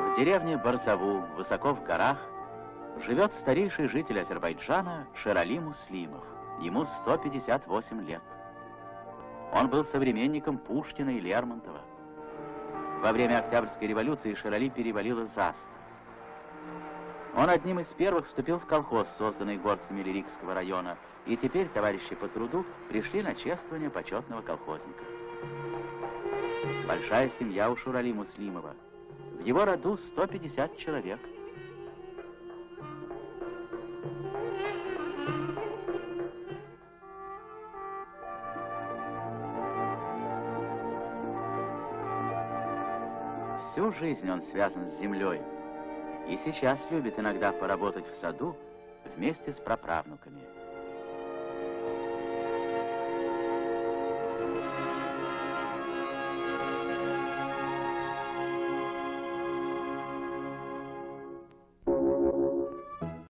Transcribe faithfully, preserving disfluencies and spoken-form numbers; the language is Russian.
В деревне Барзаву, высоко в горах, живет старейший житель Азербайджана Шерали Муслимов. Ему сто пятьдесят восемь лет. Он был современником Пушкина и Лермонтова. Во время Октябрьской революции Шерали перевалил из Аста. Он одним из первых вступил в колхоз, созданный горцами Лирикского района, и теперь товарищи по труду пришли на чествование почетного колхозника. Большая семья у Шерали Муслимова. В его роду сто пятьдесят человек. Всю жизнь он связан с землей. И сейчас любит иногда поработать в саду вместе с праправнуками.